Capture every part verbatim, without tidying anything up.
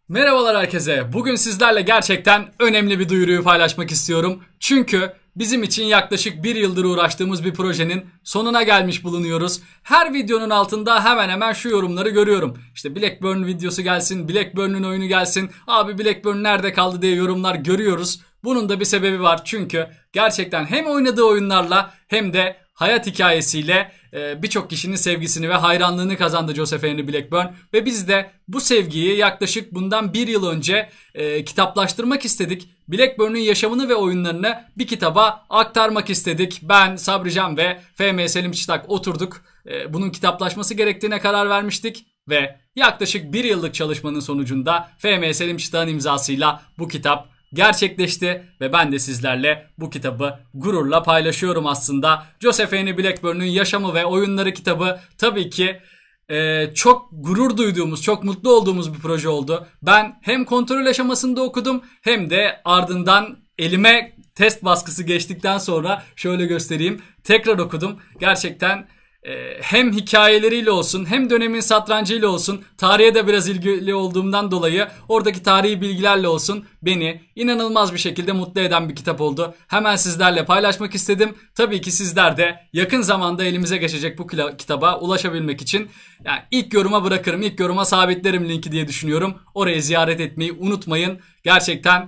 Merhabalar herkese. Bugün sizlerle gerçekten önemli bir duyuruyu paylaşmak istiyorum. Çünkü bizim için yaklaşık bir yıldır uğraştığımız bir projenin sonuna gelmiş bulunuyoruz. Her videonun altında hemen hemen şu yorumları görüyorum. İşte Blackburn videosu gelsin, Blackburn'un oyunu gelsin. Abi Blackburn nerede kaldı diye yorumlar görüyoruz. Bunun da bir sebebi var. Çünkü gerçekten hem oynadığı oyunlarla hem de hayat hikayesiyle birçok kişinin sevgisini ve hayranlığını kazandı Joseph Henry Blackburn. Ve biz de bu sevgiyi yaklaşık bundan bir yıl önce e, kitaplaştırmak istedik. Blackburn'un yaşamını ve oyunlarını bir kitaba aktarmak istedik. Ben, Sabrican ve F M Selim Çıtak oturduk. E, bunun kitaplaşması gerektiğine karar vermiştik. Ve yaklaşık bir yıllık çalışmanın sonucunda F M Selim Çıtak'ın imzasıyla bu kitap gerçekleşti ve ben de sizlerle bu kitabı gururla paylaşıyorum aslında. Joseph Henry Blackburn'un yaşamı ve oyunları kitabı tabii ki e, çok gurur duyduğumuz, çok mutlu olduğumuz bir proje oldu. Ben hem kontrol aşamasında okudum hem de ardından elime test baskısı geçtikten sonra şöyle göstereyim, tekrar okudum. Gerçekten hem hikayeleriyle olsun hem dönemin satrancıyla olsun, tarihe de biraz ilgili olduğumdan dolayı oradaki tarihi bilgilerle olsun beni inanılmaz bir şekilde mutlu eden bir kitap oldu. Hemen sizlerle paylaşmak istedim. Tabii ki sizler de yakın zamanda elimize geçecek bu kitaba ulaşabilmek için yani ilk yoruma bırakırım, ilk yoruma sabitlerim linki diye düşünüyorum. Orayı ziyaret etmeyi unutmayın. Gerçekten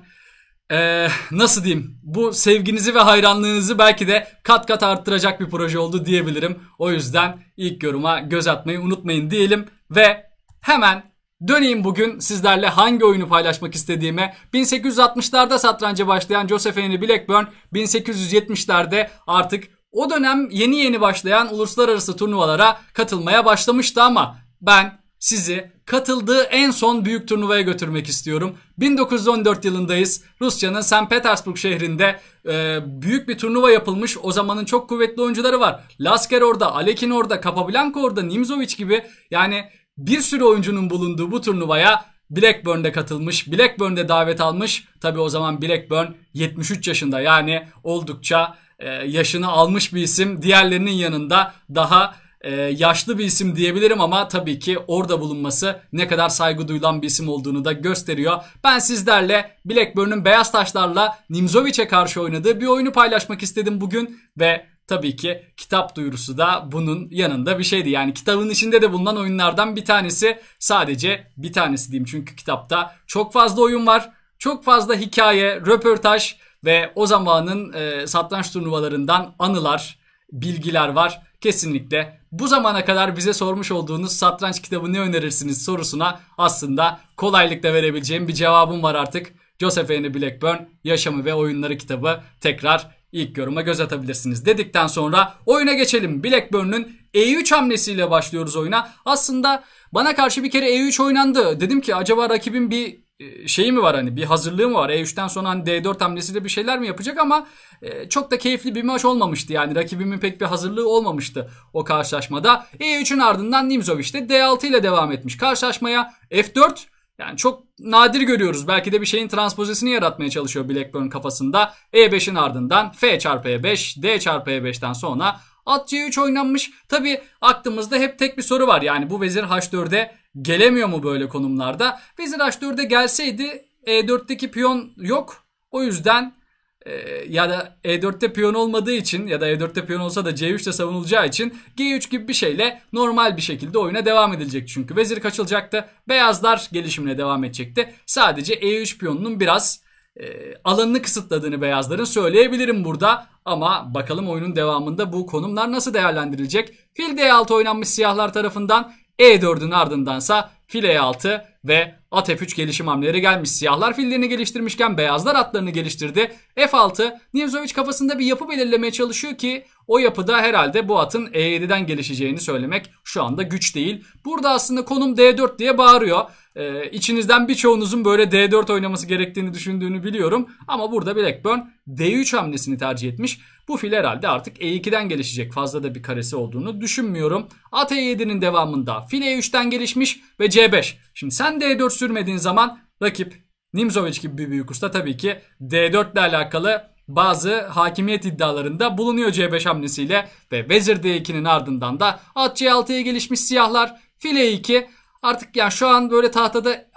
Ee, nasıl diyeyim, bu sevginizi ve hayranlığınızı belki de kat kat arttıracak bir proje oldu diyebilirim. O yüzden ilk yoruma göz atmayı unutmayın diyelim ve hemen döneyim bugün sizlerle hangi oyunu paylaşmak istediğime. bin sekiz yüz altmışlarda satranca başlayan Joseph Henry Blackburn bin sekiz yüz yetmişlerde artık o dönem yeni yeni başlayan uluslararası turnuvalara katılmaya başlamıştı ama ben sizi katıldığı en son büyük turnuvaya götürmek istiyorum. bin dokuz yüz on dört yılındayız. Rusya'nın Sankt Petersburg şehrinde e, büyük bir turnuva yapılmış. O zamanın çok kuvvetli oyuncuları var. Lasker orada, Alekin orada, Capablanca orada, Nimzovic gibi. Yani bir sürü oyuncunun bulunduğu bu turnuvaya Blackburn'de katılmış. Blackburn'de davet almış. Tabi o zaman Blackburn yetmiş üç yaşında, yani oldukça e, yaşını almış bir isim. Diğerlerinin yanında daha Ee, yaşlı bir isim diyebilirim ama tabii ki orada bulunması ne kadar saygı duyulan bir isim olduğunu da gösteriyor. Ben sizlerle Blackburn'un beyaz taşlarla Nimzovic'e karşı oynadığı bir oyunu paylaşmak istedim bugün ve tabii ki kitap duyurusu da bunun yanında bir şeydi. Yani kitabın içinde de bulunan oyunlardan bir tanesi, sadece bir tanesi diyeyim çünkü kitapta çok fazla oyun var, çok fazla hikaye, röportaj ve o zamanın e, satranç turnuvalarından anılar, bilgiler var. Kesinlikle bu zamana kadar bize sormuş olduğunuz satranç kitabı ne önerirsiniz sorusuna aslında kolaylıkla verebileceğim bir cevabım var artık. Joseph Henry Blackburn Yaşamı ve Oyunları kitabı, tekrar ilk yoruma göz atabilirsiniz dedikten sonra oyuna geçelim. Blackburn'un E üç hamlesiyle başlıyoruz oyuna. Aslında bana karşı bir kere E üç oynandı. Dedim ki acaba rakibin bir şeyi mi var, hani bir hazırlığı mı var? E üçten sonra hani D dört hamlesiyle bir şeyler mi yapacak ama e, çok da keyifli bir maç olmamıştı. Yani rakibimin pek bir hazırlığı olmamıştı o karşılaşmada. E üçün ardından Nimzovic de D altı ile devam etmiş karşılaşmaya. F dört, yani çok nadir görüyoruz. Belki de bir şeyin transpozesini yaratmaya çalışıyor Blackburn kafasında. E beşin ardından F çarpı E beş, D çarpı E beşten sonra at C üç oynanmış. Tabi aklımızda hep tek bir soru var. Yani bu vezir H dörde gelemiyor mu böyle konumlarda? Vezir H dörde gelseydi E dörtteki piyon yok. O yüzden e, ya da E dörtte piyon olmadığı için ya da E dörtte piyon olsa da C üçte savunulacağı için G üç gibi bir şeyle normal bir şekilde oyuna devam edilecek. Çünkü vezir kaçılacaktı. Beyazlar gelişimine devam edecekti. Sadece E üç piyonunun biraz e, alanını kısıtladığını beyazların söyleyebilirim burada. Ama bakalım oyunun devamında bu konumlar nasıl değerlendirilecek? Fil D altı oynanmış siyahlar tarafından. E dördün ardındansa fil E altı ve at F üç gelişim hamleleri gelmiş. Siyahlar fillerini geliştirmişken beyazlar atlarını geliştirdi. F altı, Nimzovic kafasında bir yapı belirlemeye çalışıyor ki o yapıda herhalde bu atın E yediden gelişeceğini söylemek şu anda güç değil. Burada aslında konum D dört diye bağırıyor. Ee, içinizden birçoğunuzun böyle D dört oynaması gerektiğini düşündüğünü biliyorum. Ama burada Blackburn D üç hamlesini tercih etmiş. Bu fil herhalde artık E ikiden gelişecek. Fazla da bir karesi olduğunu düşünmüyorum. At E yedinin devamında fil E üçten gelişmiş ve C beş. Şimdi sen D dört sürmediğin zaman rakip Nimzovic gibi bir büyük usta tabii ki D dört ile alakalı bazı hakimiyet iddialarında bulunuyor C beş hamlesiyle ve vezir D ikinin ardından da at C altıya gelişmiş siyahlar, fil E iki. Artık yani şu an böyle tahtada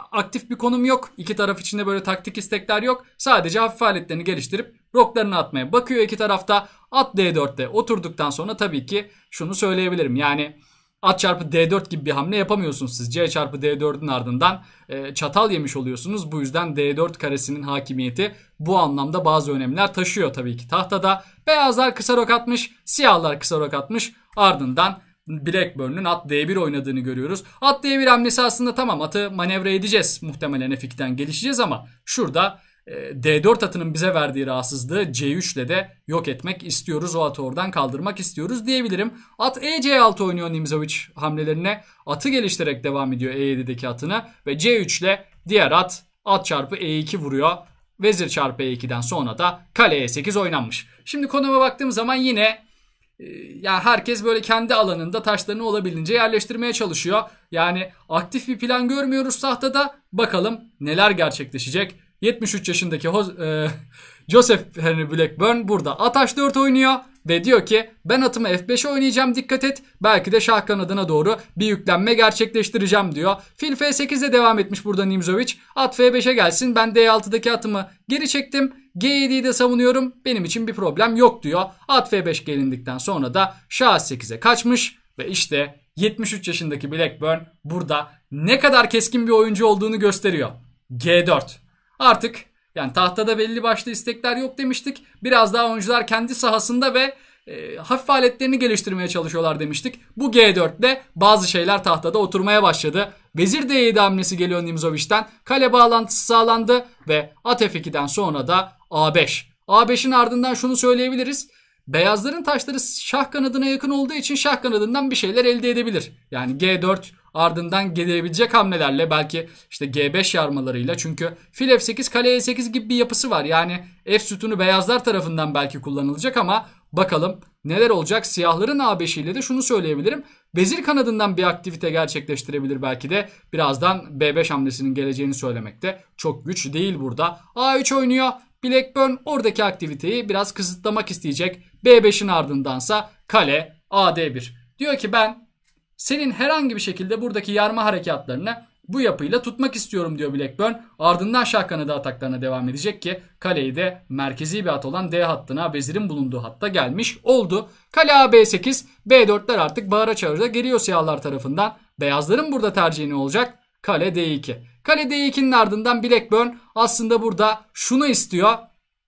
aktif bir konum yok. İki taraf içinde böyle taktik istekler yok. Sadece hafif aletlerini geliştirip roklarını atmaya bakıyor iki tarafta. At D dörtte oturduktan sonra tabii ki şunu söyleyebilirim. Yani at çarpı D dört gibi bir hamle yapamıyorsunuz siz. C çarpı D dördün ardından e, çatal yemiş oluyorsunuz. Bu yüzden D dört karesinin hakimiyeti bu anlamda bazı önemler taşıyor tabii ki tahtada. Beyazlar kısa rok atmış, siyahlar kısa rok atmış. Ardından Blackburn'un at D bir oynadığını görüyoruz. At D bir hamlesi aslında tamam, atı manevra edeceğiz. Muhtemelen F ikiden gelişeceğiz ama şurada e, D dört atının bize verdiği rahatsızlığı C üç ile de yok etmek istiyoruz. O atı oradan kaldırmak istiyoruz diyebilirim. At E C altı oynuyor Nimzowitsch hamlelerine. Atı geliştirerek devam ediyor E yedideki atını ve C üç ile diğer at at çarpı E iki vuruyor. Vezir çarpı E ikiden sonra da kale E sekiz oynanmış. Şimdi konuma baktığım zaman yine yani herkes böyle kendi alanında taşlarını olabildiğince yerleştirmeye çalışıyor. Yani aktif bir plan görmüyoruz tahtada. Bakalım neler gerçekleşecek. yetmiş üç yaşındaki e, Joseph Henry Blackburn burada at H dört oynuyor ve diyor ki ben atımı F beşe oynayacağım, dikkat et. Belki de şah kanadına doğru bir yüklenme gerçekleştireceğim diyor. Fil F sekiz'e devam etmiş burada Nimzowitsch. At F beşe gelsin, ben D altıdaki atımı geri çektim. G yediyi de savunuyorum, benim için bir problem yok diyor. At F beş gelindikten sonra da şah H sekiz'e kaçmış ve işte yetmiş üç yaşındaki Blackburn burada ne kadar keskin bir oyuncu olduğunu gösteriyor. G dört. Artık yani tahtada belli başlı istekler yok demiştik. Biraz daha oyuncular kendi sahasında ve e, hafif aletlerini geliştirmeye çalışıyorlar demiştik. Bu G dörtte bazı şeyler tahtada oturmaya başladı. Vezir D yedi hamlesi geliyor Nimzovich'ten. Kale bağlantısı sağlandı ve at F ikiden sonra da A beş. A beş'in ardından şunu söyleyebiliriz. Beyazların taşları şah kanadına yakın olduğu için şah kanadından bir şeyler elde edebilir. Yani G dört ardından gelebilecek hamlelerle, belki işte G beş yarmalarıyla, çünkü fil F sekiz kale E sekiz gibi bir yapısı var. Yani F sütunu beyazlar tarafından belki kullanılacak ama bakalım neler olacak. Siyahların A beş ile de şunu söyleyebilirim. Vezir kanadından bir aktivite gerçekleştirebilir belki de. Birazdan B beş hamlesinin geleceğini söylemekte çok güç değil burada. A üç oynuyor. Blackburn oradaki aktiviteyi biraz kısıtlamak isteyecek. B beş'in ardındansa kale A D bir. Diyor ki ben senin herhangi bir şekilde buradaki yarma harekatlarını bu yapıyla tutmak istiyorum diyor Blackburn. Ardından şah kanadı ataklarına devam edecek ki kaleyi de merkezi bir at olan D hattına, vezirin bulunduğu hatta gelmiş oldu. Kale A B sekiz, B dört'ler artık bağıra çağıra geliyor siyahlar tarafından. Beyazların burada tercihi ne olacak? Kale D iki. Kale D iki'nin ardından Blackburn aslında burada şunu istiyor.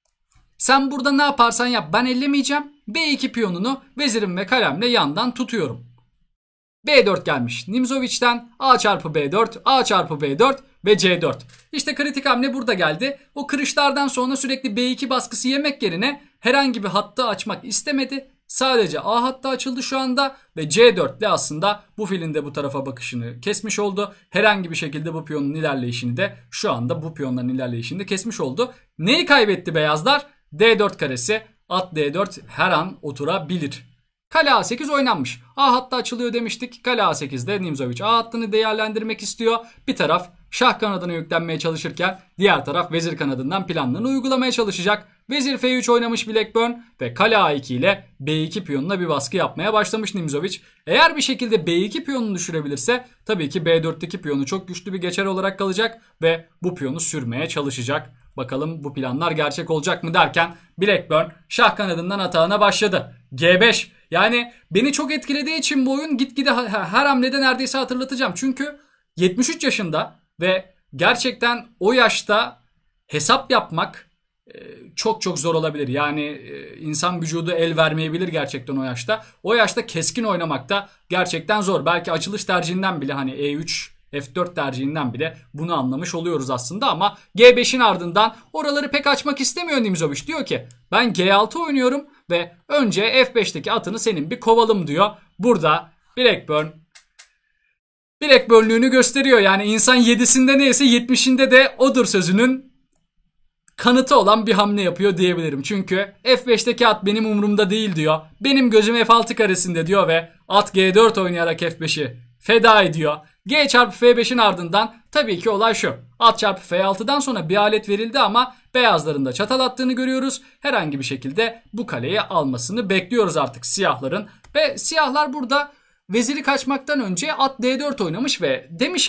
Sen burada ne yaparsan yap, ben ellemeyeceğim. B iki piyonunu vezirim ve kalemle yandan tutuyorum. B dört gelmiş Nimzovich'ten. A çarpı B dört, A çarpı B dört ve C dört. İşte kritik hamle burada geldi. O kırışlardan sonra sürekli B iki baskısı yemek yerine herhangi bir hattı açmak istemedi. Sadece A hattı açıldı şu anda ve C dört ile aslında bu filin de bu tarafa bakışını kesmiş oldu. Herhangi bir şekilde bu piyonun ilerleyişini de şu anda bu piyonların ilerleyişini de kesmiş oldu. Neyi kaybetti beyazlar? D dört karesi. At D dört her an oturabilir. Kale A sekiz oynanmış. A hattı açılıyor demiştik. Kale A sekiz'de Nimzowitsch A hattını değerlendirmek istiyor. Bir taraf şah kanadına yüklenmeye çalışırken diğer taraf vezir kanadından planlarını uygulamaya çalışacak. Vezir F üç oynamış Blackburn ve kale A iki ile B iki piyonuna bir baskı yapmaya başlamış Nimzowitsch. Eğer bir şekilde B iki piyonunu düşürebilirse tabii ki B dört'teki piyonu çok güçlü bir geçer olarak kalacak ve bu piyonu sürmeye çalışacak. Bakalım bu planlar gerçek olacak mı derken Blackburn şah kanadından atağına başladı. G beş. Yani beni çok etkilediği için bu oyun gitgide her hamlede neredeyse hatırlatacağım. Çünkü yetmiş üç yaşında ve gerçekten o yaşta hesap yapmak çok çok zor olabilir. Yani insan vücudu el vermeyebilir gerçekten o yaşta. O yaşta keskin oynamak da gerçekten zor. Belki açılış tercihinden bile, hani E üç, F dört tercihinden bile bunu anlamış oluyoruz aslında ama G beş'in ardından oraları pek açmak istemiyor Nimzowitsch. Diyor ki ben G altı oynuyorum ve önce F beş'teki atını senin bir kovalım diyor. Burada Blackburn Blackburn'lüğünü gösteriyor. Yani insan yedisinde neyse yetmişinde de odur sözünün kanıtı olan bir hamle yapıyor diyebilirim. Çünkü F beş'teki at benim umurumda değil diyor. Benim gözüm F altı karesinde diyor ve at G dört oynayarak F beş'i feda ediyor. G çarpı F beş'in ardından tabii ki olay şu. At çarpı F altı'dan sonra bir alet verildi ama beyazların da çatal attığını görüyoruz. Herhangi bir şekilde bu kaleyi almasını bekliyoruz artık siyahların. Ve siyahlar burada veziri kaçmaktan önce at D dört oynamış ve demiş ki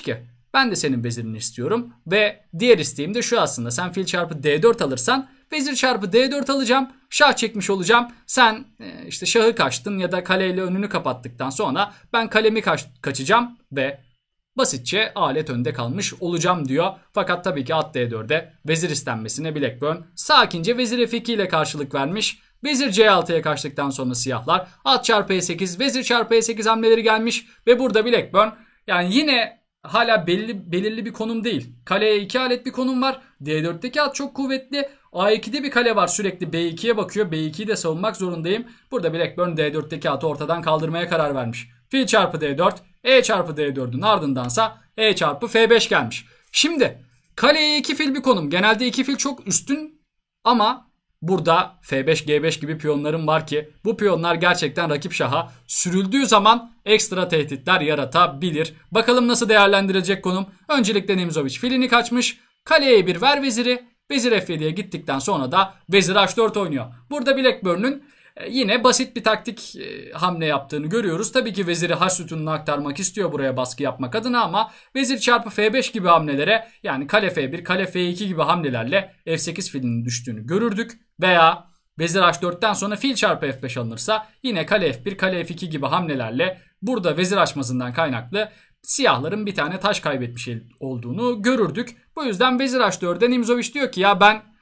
Ben de senin vezirini istiyorum ve diğer isteğim de şu aslında. Sen fil çarpı D dört alırsan vezir çarpı D dört alacağım. Şah çekmiş olacağım. Sen e, işte şahı kaçtın ya da kaleyle önünü kapattıktan sonra ben kalemi kaç, kaçacağım ve basitçe alet önde kalmış olacağım diyor. Fakat tabii ki at D dört'e vezir istenmesine Blackburn sakince vezir F iki ile karşılık vermiş. Vezir C altıya kaçtıktan sonra siyahlar at çarpı E sekiz, vezir çarpı E sekiz hamleleri gelmiş ve burada Blackburn yani yine hala belli, belirli bir konum değil. Kaleye iki alet bir konum var. D dört'teki at çok kuvvetli. A iki'de bir kale var, sürekli B iki'ye bakıyor. B iki'yi de savunmak zorundayım. Burada Blackburn D dört'teki atı ortadan kaldırmaya karar vermiş. Fil çarpı D dört, E çarpı D dört'ün ardındansa E çarpı F beş gelmiş. Şimdi kaleye iki fil bir konum. Genelde iki fil çok üstün ama burada F beş G beş gibi piyonlarım var ki bu piyonlar gerçekten rakip şaha sürüldüğü zaman ekstra tehditler yaratabilir. Bakalım nasıl değerlendirilecek konum. Öncelikle Nimzowitsch filini kaçmış. Kaleye E bir ver veziri. Vezir F yedi'ye gittikten sonra da vezir H dört oynuyor. Burada Blackburn'un yine basit bir taktik hamle yaptığını görüyoruz. Tabii ki veziri H sütununa aktarmak istiyor buraya baskı yapmak adına ama vezir çarpı F beş gibi hamlelere, yani kale F bir, kale F iki gibi hamlelerle F sekiz filinin düştüğünü görürdük. Veya vezir H dört'ten sonra fil çarpı F beş alınırsa yine kale F bir, kale F iki gibi hamlelerle burada vezir açmasından kaynaklı siyahların bir tane taş kaybetmiş olduğunu görürdük. Bu yüzden vezir H dört'e Nimzowitsch diyor ki ya ben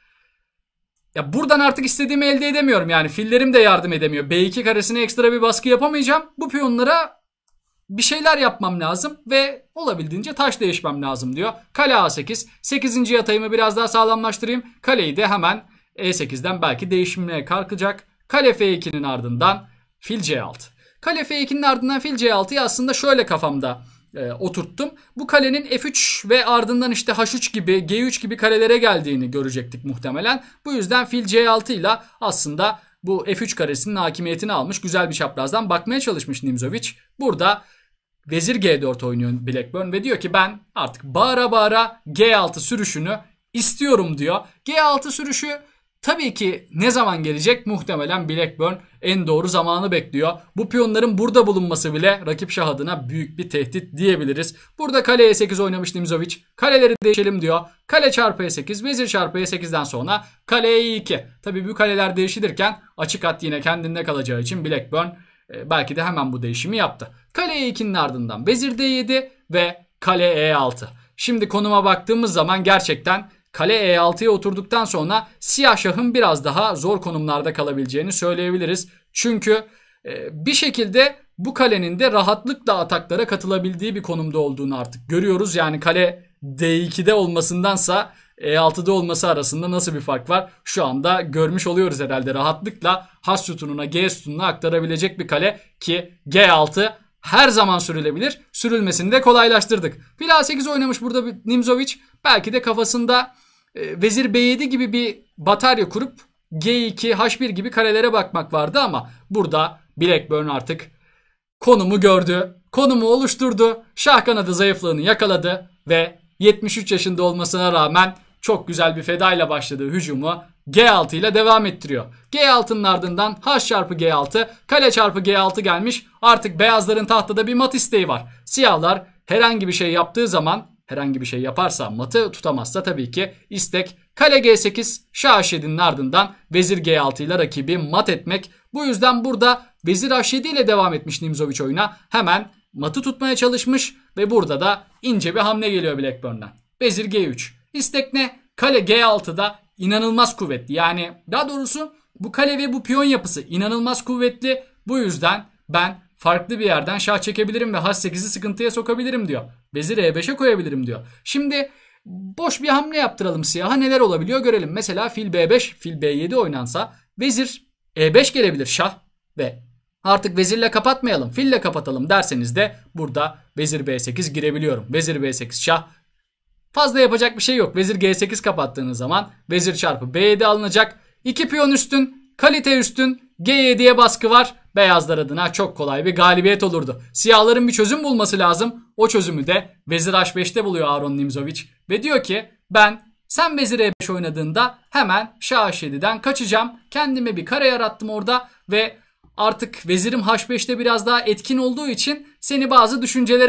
ya buradan artık istediğimi elde edemiyorum. Yani fillerim de yardım edemiyor. B iki karesine ekstra bir baskı yapamayacağım. Bu piyonlara bir şeyler yapmam lazım ve olabildiğince taş değişmem lazım diyor. Kale A sekiz. sekizinci yatayımı biraz daha sağlamlaştırayım. Kaleyi de hemen E sekiz'den belki değişimine kalkacak. Kale F iki'nin ardından fil C altı. Kale F iki'nin ardından fil C altı'yı aslında şöyle kafamda e, oturttum. Bu kalenin F üç ve ardından işte H üç gibi, G üç gibi karelere geldiğini görecektik muhtemelen. Bu yüzden fil C altı ile aslında bu F üç karesinin hakimiyetini almış, güzel bir çaprazdan bakmaya çalışmış Nimzowitsch. Burada vezir G dört oynuyor Blackburn ve diyor ki ben artık bağıra bağıra G altı sürüşünü istiyorum diyor. G altı sürüşü tabii ki ne zaman gelecek? Muhtemelen Blackburn en doğru zamanı bekliyor. Bu piyonların burada bulunması bile rakip şah adına büyük bir tehdit diyebiliriz. Burada kale E sekiz oynamış Nimzowitsch. Kaleleri değişelim diyor. Kale çarpı E sekiz, vezir çarpı E sekiz'den sonra kale E iki. Tabii bu kaleler değişilirken açık at yine kendinde kalacağı için Blackburn e, belki de hemen bu değişimi yaptı. Kale E iki'nin ardından vezir D yedi ve kale E altı. Şimdi konuma baktığımız zaman gerçekten kale E altı'ya oturduktan sonra siyah şahın biraz daha zor konumlarda kalabileceğini söyleyebiliriz. Çünkü e, bir şekilde bu kalenin de rahatlıkla ataklara katılabildiği bir konumda olduğunu artık görüyoruz. Yani kale D iki'de olmasındansa E altı'da olması arasında nasıl bir fark var? Şu anda görmüş oluyoruz herhalde. Rahatlıkla H sütununa, G sütununa aktarabilecek bir kale ki G altı her zaman sürülebilir. Sürülmesini de kolaylaştırdık. Fil A sekiz oynamış burada Nimzowitsch. Belki de kafasında e, vezir B yedi gibi bir batarya kurup G iki, H bir gibi karelere bakmak vardı ama burada Blackburn artık konumu gördü. Konumu oluşturdu. Şah kanadı zayıflığını yakaladı ve yetmiş üç yaşında olmasına rağmen çok güzel bir fedayla başladığı hücumu G altı ile devam ettiriyor. G altı'nın ardından H çarpı G altı, kale çarpı G altı gelmiş. Artık beyazların tahtada bir mat isteği var. Siyahlar herhangi bir şey yaptığı zaman, herhangi bir şey yaparsa, matı tutamazsa tabii ki istek kale G sekiz, Şah H yedi'nin ardından vezir G altı ile rakibi mat etmek. Bu yüzden burada vezir H yedi ile devam etmiş Nimzowitsch oyuna. Hemen matı tutmaya çalışmış ve burada da ince bir hamle geliyor Blackburn'dan. Vezir G üç. İstek ne? Kale G altı'da inanılmaz kuvvetli. Yani daha doğrusu bu kale ve bu piyon yapısı inanılmaz kuvvetli. Bu yüzden ben farklı bir yerden şah çekebilirim ve H sekiz'i sıkıntıya sokabilirim diyor. Vezir E beş'e koyabilirim diyor. Şimdi boş bir hamle yaptıralım siyaha, neler olabiliyor görelim. Mesela fil B beş, fil B yedi oynansa vezir E beş gelebilir şah ve artık vezirle kapatmayalım, fille kapatalım derseniz de burada vezir B sekiz girebiliyorum. Vezir B sekiz şah. Fazla yapacak bir şey yok. Vezir G sekiz kapattığınız zaman vezir çarpı B yedi alınacak. İki piyon üstün, kalite üstün, G yedi'ye baskı var. Beyazlar adına çok kolay bir galibiyet olurdu. Siyahların bir çözüm bulması lazım. O çözümü de vezir H beş'te buluyor Aron Nimzowitsch. Ve diyor ki ben sen vezir E beş oynadığında hemen Şah H yedi'den kaçacağım. Kendime bir kare yarattım orada ve artık vezirim H beş'te biraz daha etkin olduğu için seni bazı düşüncelere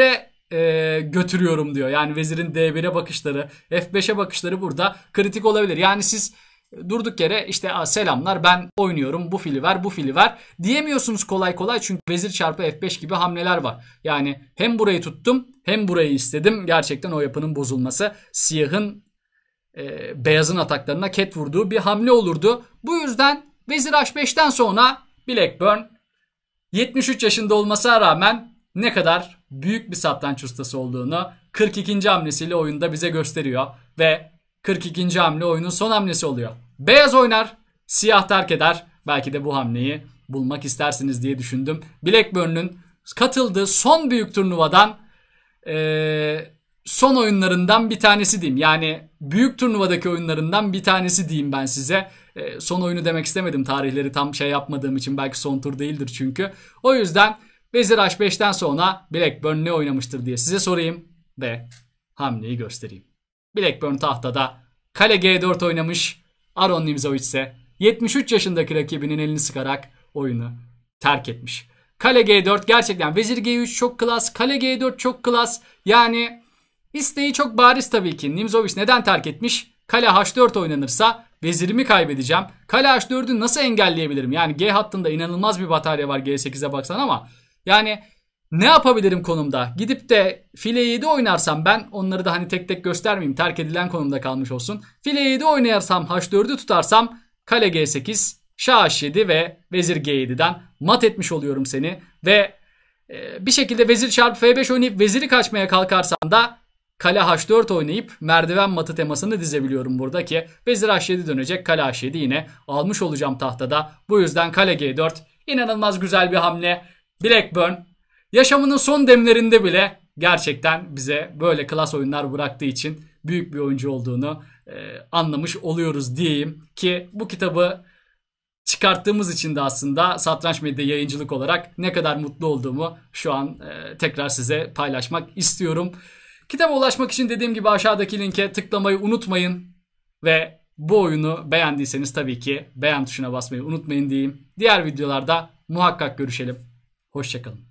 e, götürüyorum diyor. Yani vezirin D bire bakışları, F beşe bakışları burada kritik olabilir. Yani siz durduk yere işte selamlar ben oynuyorum bu fili ver bu fili ver diyemiyorsunuz kolay kolay. Çünkü vezir çarpı F beş gibi hamleler var. Yani hem burayı tuttum hem burayı istedim. Gerçekten o yapının bozulması siyahın e, beyazın ataklarına ket vurduğu bir hamle olurdu. Bu yüzden vezir H beşten sonra Blackburn yetmiş üç yaşında olmasına rağmen ne kadar büyük bir satranç ustası olduğunu kırk ikinci hamlesiyle oyunda bize gösteriyor. Ve kırk ikinci hamle oyunun son hamlesi oluyor. Beyaz oynar, siyah terk eder. Belki de bu hamleyi bulmak istersiniz diye düşündüm. Blackburn'un katıldığı son büyük turnuvadan ee, son oyunlarından bir tanesi diyeyim. Yani büyük turnuvadaki oyunlarından bir tanesi diyeyim ben size. Ee, son oyunu demek istemedim. Tarihleri tam şey yapmadığım için belki son tur değildir çünkü. O yüzden vezir H beşten sonra Blackburn ne oynamıştır diye size sorayım ve hamleyi göstereyim. Blackburn tahtada kale G dört oynamış. Aron Nimzowitsch ise yetmiş üç yaşındaki rakibinin elini sıkarak oyunu terk etmiş. Kale G dört gerçekten vezir G üç çok klas. Kale G dört çok klas. Yani isteği çok bariz tabii ki. Nimzowitsch neden terk etmiş? Kale H dört oynanırsa vezirimi kaybedeceğim. Kale H dördü nasıl engelleyebilirim? Yani G hattında inanılmaz bir batarya var G sekize baksan ama yani ne yapabilirim konumda? Gidip de file yedi oynarsam ben onları da hani tek tek göstermeyeyim. Terk edilen konumda kalmış olsun. File yedi oynarsam H dördü tutarsam kale G sekiz, şah H yedi ve vezir G yedi'den mat etmiş oluyorum seni. Ve e, bir şekilde vezir çarpı F beş oynayıp veziri kaçmaya kalkarsan da kale H dört oynayıp merdiven matı temasını dizebiliyorum burada ki vezir H yedi dönecek, kale H yedi yine almış olacağım tahtada. Bu yüzden kale G dört inanılmaz güzel bir hamle. Blackburn yaşamının son demlerinde bile gerçekten bize böyle klas oyunlar bıraktığı için büyük bir oyuncu olduğunu e, anlamış oluyoruz diyeyim ki bu kitabı çıkarttığımız için de aslında Satranç Medya yayıncılık olarak ne kadar mutlu olduğumu şu an e, tekrar size paylaşmak istiyorum. Kitaba ulaşmak için dediğim gibi aşağıdaki linke tıklamayı unutmayın ve bu oyunu beğendiyseniz tabii ki beğen tuşuna basmayı unutmayın diyeyim. Diğer videolarda muhakkak görüşelim. Hoşçakalın.